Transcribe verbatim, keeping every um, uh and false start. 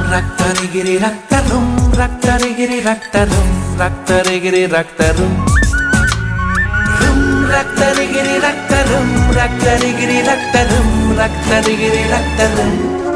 రక్తరిగిరి రక్తరుం రక్తరిగిరి రక్తరుం రక్తరిగిరి రక్తరుం రుం రక్తరిగిరి రక్తరుం రక్తరిగిరి రక్తరుం రక్తరిగిరి రక్తరుం